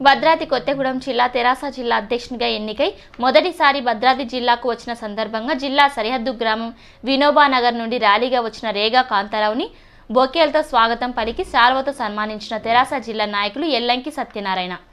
భద్రాద్రి కొత్తగూడెం జిల్లా తెరాస జిల్లా అధ్యక్షునిగా ఎన్నికై మొదటిసారి భద్రాద్రి జిల్లాకు వచ్చిన సందర్భంగా జిల్లా సరిహద్దు గ్రామం వినోబానగర్ నుండి ర్యాలీగా వచ్చిన రేగా కాంతారావుని బొకేలతో స్వాగతం పలికి శాల్వతో సన్మానించిన తెరాస జిల్లా నాయకులు ఎల్లంకి సత్యనారాయణ.